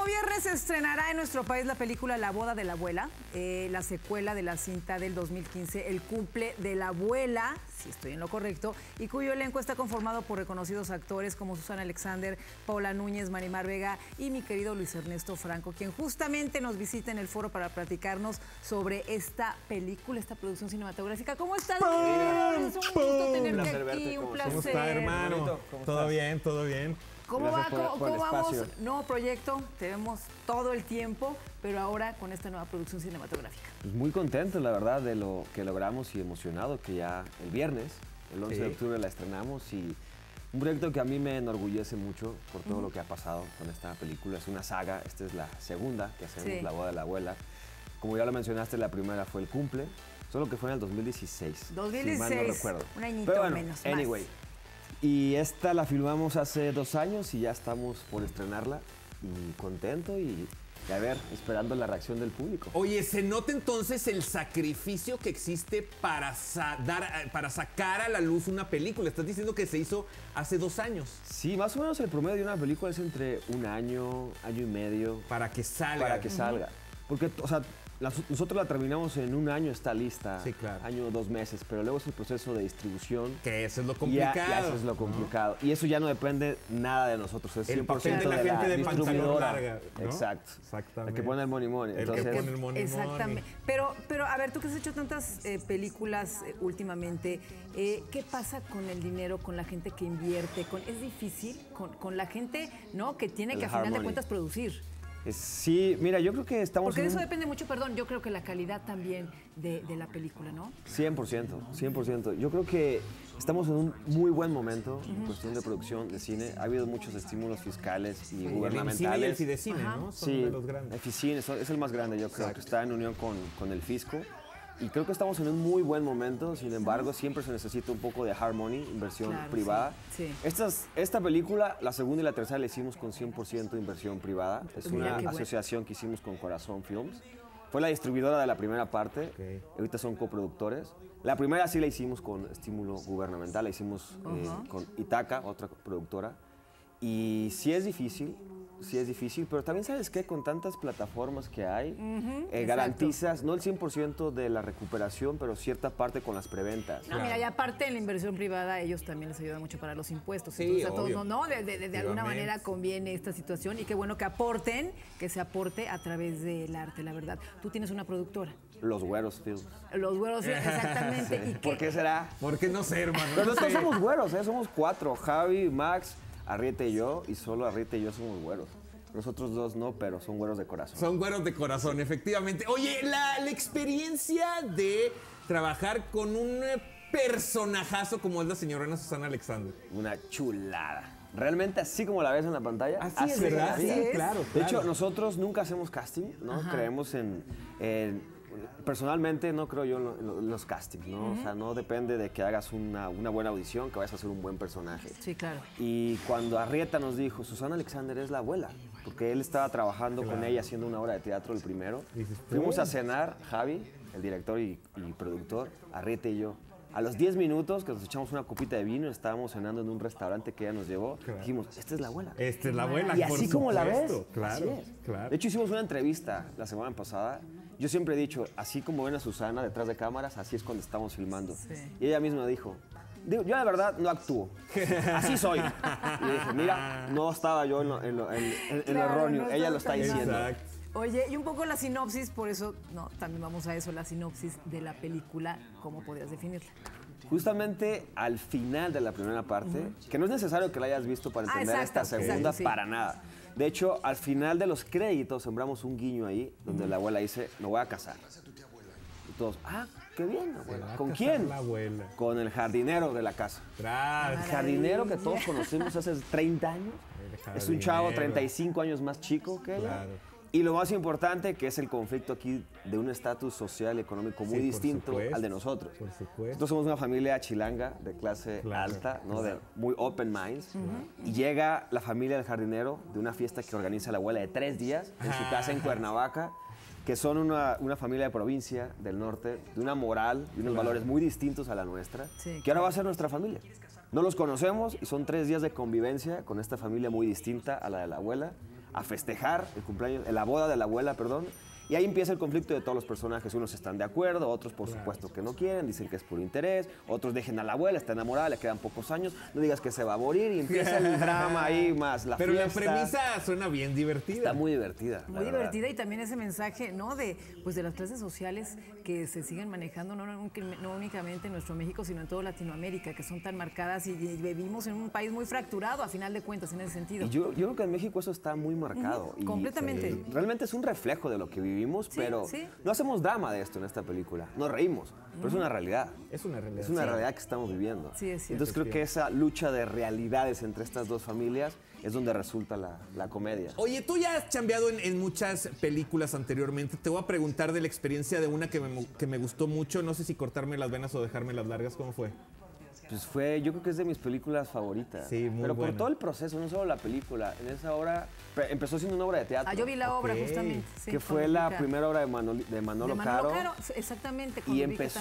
próximo viernes se estrenará en nuestro país la película La boda de la abuela, la secuela de la cinta del 2015, El cumple de la abuela, si estoy en lo correcto, y cuyo elenco está conformado por reconocidos actores como Susana Alexander, Paula Núñez, Marimar Vega y mi querido Luis Ernesto Franco, quien justamente nos visita en el foro para platicarnos sobre esta película, esta producción cinematográfica. ¿Cómo estás? Es un gusto tenerte aquí, un placer. ¿Cómo está, hermano? ¿Todo bien? ¿Todo bien? ¿Cómo va? ¿Cómo vamos? Nuevo proyecto, te vemos todo el tiempo, pero ahora con esta nueva producción cinematográfica. Pues muy contento, la verdad, de lo que logramos y emocionado que ya el viernes, el 11 de octubre, la estrenamos y un proyecto que a mí me enorgullece mucho por todo lo que ha pasado con esta película. Es una saga, esta es la segunda que hacemos, La boda de la abuela. Como ya lo mencionaste, la primera fue El cumple, solo que fue en el 2016. 2016, si mal no recuerdo. Un añito pero bueno, menos. Anyway. Más. Y esta la filmamos hace 2 años y ya estamos por estrenarla. Y contento y a ver, esperando la reacción del público. Oye, ¿se nota entonces el sacrificio que existe para sacar a la luz una película? Estás diciendo que se hizo hace 2 años. Sí, más o menos el promedio de una película es entre 1 año, año y medio. Para que salga. Para que salga. Porque, o sea, nosotros la terminamos en 1 año, está lista. Sí, claro. Año o 2 meses, pero luego es el proceso de distribución. Que eso es lo complicado. Ya eso es lo complicado. ¿No? Y eso ya no depende nada de nosotros. Es 100% el papel de la gente de pantalón larga, ¿no? Exacto. Exactamente. El que pone el money money. Entonces, el que pone el money exactamente. Pero, a ver, tú que has hecho tantas películas últimamente, ¿qué pasa con el dinero, con la gente que invierte? ¿Es difícil con la gente, ¿no? Que tiene que a final de cuentas producir? Sí, mira, yo creo que estamos... Porque de eso depende mucho, perdón, yo creo que la calidad también de la película, ¿no? 100%, 100%. Yo creo que estamos en un muy buen momento en cuestión de producción de cine. Ha habido muchos estímulos fiscales y gubernamentales. El Fidecine, ¿no? Son de los grandes. El Fidecine es el más grande, yo creo, que está en unión con el fisco. Y creo que estamos en un muy buen momento, sin embargo, siempre se necesita un poco de hard money, inversión privada. Sí. Esta película, la segunda y la tercera, la hicimos con 100% inversión privada. Es una asociación que hicimos con Corazón Films. Fue la distribuidora de la primera parte, ahorita son coproductores. La primera sí la hicimos con estímulo gubernamental, la hicimos con Itaca, otra productora. Y sí es difícil, pero también sabes que con tantas plataformas que hay, garantizas no el 100% de la recuperación, pero cierta parte con las preventas. No, mira, y aparte en la inversión privada, ellos también les ayuda mucho para los impuestos. Sí, entonces, a todos, ¿no? De alguna manera conviene esta situación y qué bueno que aporten, que se aporte a través del arte, la verdad. Tú tienes una productora. Los Güeros Films. Los Güeros, exactamente. ¿Y por qué será? ¿Por qué no sé, hermano? Pero nosotros somos güeros, somos 4, Javi, Max, Arrieta y yo, y solo Arrieta y yo somos güeros. Nosotros 2 no, pero son güeros de corazón. Son güeros de corazón, efectivamente. Oye, la experiencia de trabajar con un personajazo como es la señora Susana Alexander. Una chulada. Realmente así como la ves en la pantalla. Así es, ¿verdad? Sí, claro. De hecho, nosotros nunca hacemos casting, ¿no? Creemos personalmente no creo yo en los castings, ¿no? O sea, no depende de que hagas una buena audición, que vayas a hacer un buen personaje. Sí, claro. Y cuando Arrieta nos dijo, Susana Alexander es la abuela, porque él estaba trabajando con ella haciendo una obra de teatro el primero. Fuimos a cenar, Javi, el director y productor, Arrieta y yo. A los 10 minutos que nos echamos una copita de vino, estábamos cenando en un restaurante que ella nos llevó, dijimos, esta es la abuela. Esta es la abuela, y así como la ves, claro, así es. Claro. De hecho, hicimos una entrevista la semana pasada. Yo siempre he dicho, así como ven a Susana detrás de cámaras, así es cuando estamos filmando. Sí. Y ella misma dijo, yo de verdad no actúo, así soy. Y dije, mira, no estaba yo en lo erróneo, ella lo está diciendo. Exacto. Oye, y un poco la sinopsis, por eso, también vamos a eso, la sinopsis de la película, ¿cómo podrías definirla? Justamente al final de la primera parte, que no es necesario que la hayas visto para entender esta segunda para nada. De hecho, al final de los créditos sembramos un guiño ahí, donde la abuela dice, me voy a casar. Y todos, qué bien, abuela. ¿Con quién? La abuela. Con el jardinero de la casa. Claro. El jardinero que todos conocimos hace 30 años. Es un chavo 35 años más chico que ella. Claro. Y lo más importante, que es el conflicto aquí de un estatus social y económico muy distinto al de nosotros. Por supuesto. Nosotros somos una familia chilanga de clase alta, ¿no? De muy open minds. Y llega la familia del jardinero de una fiesta que organiza la abuela de 3 días en su casa en Cuernavaca, que son una familia de provincia del norte, de una moral y unos valores muy distintos a la nuestra, que ahora va a ser nuestra familia. No los conocemos y son 3 días de convivencia con esta familia muy distinta a la de la abuela. a festejar el cumpleaños, la boda de la abuela, perdón. Y ahí empieza el conflicto de todos los personajes. Unos están de acuerdo, otros por supuesto que no quieren, dicen que es por interés, otros dejen a la abuela, está enamorada, le quedan pocos años, no digas que se va a morir y empieza el drama ahí más la Pero fiesta. la premisa suena bien divertida. Está muy divertida. Muy divertida y también ese mensaje, ¿no? De las clases sociales que se siguen manejando no únicamente en nuestro México, sino en toda Latinoamérica, que son tan marcadas y vivimos en un país muy fracturado, a final de cuentas, en ese sentido. Y yo creo que en México eso está muy marcado. Y, completamente. Realmente es un reflejo de lo que vivimos, pero no hacemos drama de esto en esta película. Nos reímos, pero es una realidad. Es una realidad. Es una realidad que estamos viviendo. Sí, es cierto. Entonces creo que esa lucha de realidades entre estas dos familias es donde resulta la comedia. Oye, tú ya has chambeado en muchas películas anteriormente. Te voy a preguntar de la experiencia de una que me gustó mucho. No sé si cortarme las venas o dejarme las largas. ¿Cómo fue? Pues yo creo que es de mis películas favoritas. Sí, muy Pero buena. por todo el proceso, no solo la película. En esa obra, empezó siendo una obra de teatro. Yo vi la obra justamente. Sí, que fue la primera obra de Manolo Caro. Exactamente. Y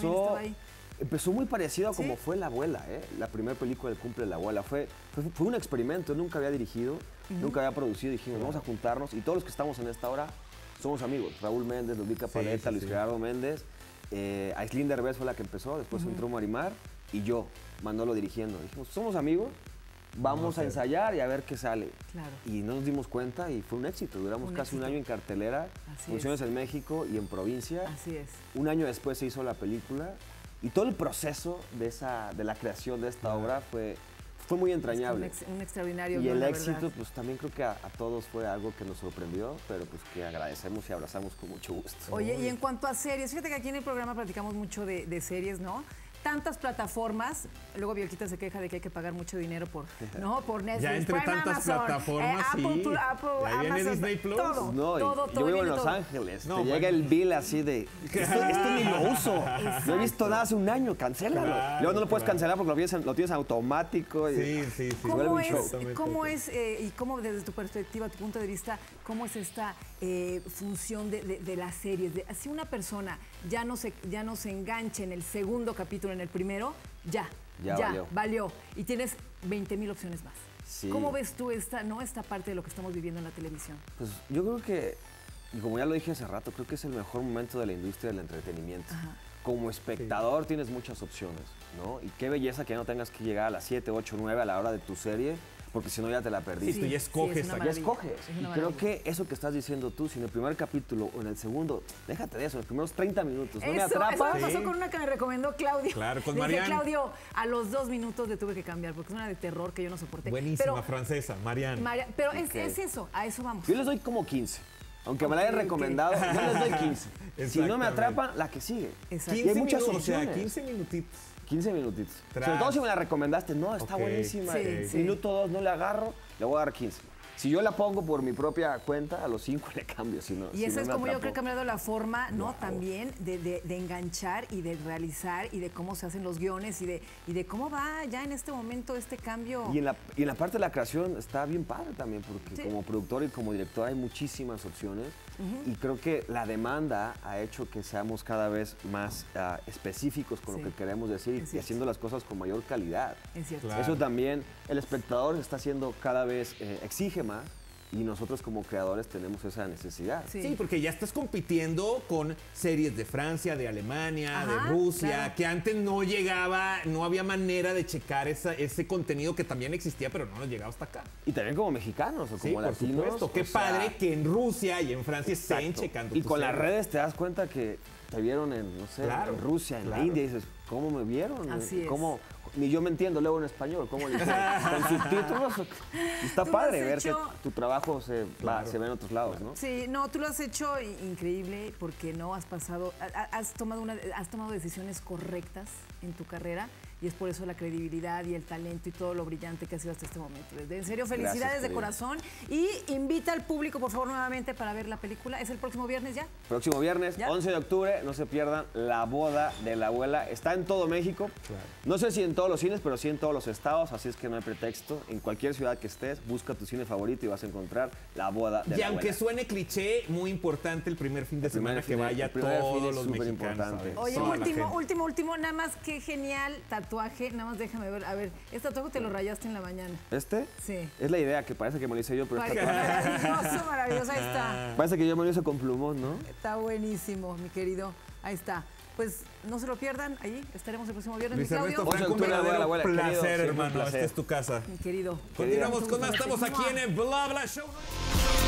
empezó muy parecido a como fue La Abuela, la primera película del cumple de la abuela. Fue un experimento, nunca había dirigido, nunca había producido. Dijimos, vamos a juntarnos y todos los que estamos en esta obra somos amigos. Raúl Méndez, Ludvica Paleta, Luis Gerardo Méndez, Aislinn Derbez fue la que empezó, después entró Marimar y yo, Manolo dirigiendo. Dijimos, somos amigos, vamos a ensayar y a ver qué sale. Claro. Y no nos dimos cuenta y fue un éxito. Duramos casi un año en cartelera, funciones en México y en provincia. Así es. Un año después se hizo la película y todo el proceso de la creación de esta obra fue muy entrañable. Un extraordinario. Y el la éxito, verdad. pues también creo que a todos fue algo que nos sorprendió, pero pues que agradecemos y abrazamos con mucho gusto. Oye, y en cuanto a series, fíjate que aquí en el programa platicamos mucho de series, ¿no? Tantas plataformas, luego Bielquita se queja de que hay que pagar mucho dinero por Netflix, Ya entre Prime, tantas Amazon, plataformas, Apple, sí. Apple, Ahí viene Amazon, Disney Plus. todo, No, todo, yo vivo en viene Los todo. Ángeles. No, te llega bueno. el bill así de esto ni lo uso. No he visto nada hace un año, cancélalo. Claro, Luego no lo puedes claro. cancelar porque lo tienes automático. Y, Sí. vuelve ¿Cómo un show. es, y cómo desde tu perspectiva, tu punto de vista, cómo es esta función de las series? Si una persona ya no se engancha en el segundo capítulo, en el primero, ya valió. Y tienes 20,000 opciones más. Sí. ¿Cómo ves tú esta parte de lo que estamos viviendo en la televisión? Pues yo creo que, y como ya lo dije hace rato, creo que es el mejor momento de la industria del entretenimiento. Ajá. Como espectador tienes muchas opciones, ¿no? Y qué belleza que no tengas que llegar a las 7, 8, 9 a la hora de tu serie, porque si no ya te la perdiste. Sí, tú ya escoges es una aquí. Ya maravilla. escoges. Es una Y creo maravilla. que eso que estás diciendo tú, si en el primer capítulo o en el segundo, déjate de eso, en los primeros 30 minutos, no me Eso atrapa. me pasó con una que me recomendó Claudio. Claro, con Le dije, Marianne. Claudio, a los 2 minutos le tuve que cambiar porque es una de terror que yo no soporté. Buenísima, francesa, Marianne. Pero Ok. es eso, a eso vamos. Yo les doy como 15. Aunque me la hayan Ok. recomendado, yo les doy 15. Si no me Exactamente. atrapan, la que sigue. Exacto. Y hay muchas minutos, opciones. O sea, 15 minutitos. 15 minutitos. Tras. Sobre todo si me la recomendaste, no, está Ok. buenísima. Sí. Minuto 2 no le agarro, le voy a dar 15. Si yo la pongo por mi propia cuenta, a los 5 le cambio. Si no, Y si eso no es me como yo atrapó. creo que ha cambiado la forma, ¿no? También de enganchar y de realizar y de cómo se hacen los guiones y de cómo va ya en este momento este cambio. Y en la parte de la creación está bien padre también, porque Sí. como productor y como director hay muchísimas opciones. Y creo que la demanda ha hecho que seamos cada vez más específicos con Sí. lo que queremos decir Es y cierto. haciendo las cosas con mayor calidad. Es cierto. Claro. Eso también el espectador está haciendo cada vez, exige más, y nosotros como creadores tenemos esa necesidad. Sí. Sí, porque ya estás compitiendo con series de Francia, de Alemania, Ajá, de Rusia, claro. que antes no llegaba, no había manera de checar ese contenido que también existía, pero no nos llegaba hasta acá. Y también como mexicanos o Sí, como por latinos. supuesto. Qué o sea, padre que en Rusia y en Francia estén exacto. checando. Y tu con las serie. redes te das cuenta que te vieron en, no sé, Claro, en Rusia, en la claro. India, y dices, ¿cómo me vieron? Así es. ¿Cómo? Ni yo me entiendo, leo en español, ¿cómo le dicen? Con subtítulos. Y está Tú lo padre has ver hecho- que tu trabajo se ve en otros lados, ¿no? Sí, no, tú lo has hecho increíble porque no has pasado, has tomado decisiones correctas en tu carrera y es por eso la credibilidad y el talento y todo lo brillante que ha sido hasta este momento. En serio, felicidades Gracias, de querida. corazón y invita al público, por favor, nuevamente para ver la película. ¿Es el próximo viernes ya? Próximo viernes, ¿Ya? 11 de octubre, no se pierdan La Boda de la Abuela. Está en todo México. No sé si en todos los cines, pero sí en todos los estados, así es que no hay pretexto. En cualquier ciudad que estés, busca tu cine favorito y vas a encontrar La Boda de Y la aunque Abuela. suene cliché, muy importante el primer fin de El primer semana que fin de- vaya el primer fin todos es los súper mexicanos. importante. a ver. Oye, Toda la gente. último, nada más, qué genial, tatuaje, nada más déjame ver. A ver, este tatuaje te lo rayaste en la mañana. ¿Este? Sí. Es la idea, que parece que me lo hice yo, pero es tatuaje. Maravilloso, maravilloso, ahí está. Parece que yo me lo hice con plumón, ¿no? Está buenísimo, mi querido. Ahí está. Pues no se lo pierdan, ahí estaremos el próximo viernes. Luis mi Ernesto Claudio. Franco, un verdadero placer, Querido, hermano. siempre un placer. Esta es tu casa. Mi querido. Continuamos con más. Estamos aquí en el Bla Bla Show.